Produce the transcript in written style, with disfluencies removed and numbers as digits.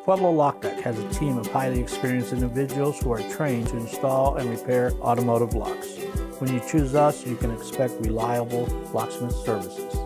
Pueblo Lock Deck has a team of highly experienced individuals who are trained to install and repair automotive locks. When you choose us, you can expect reliable locksmith services.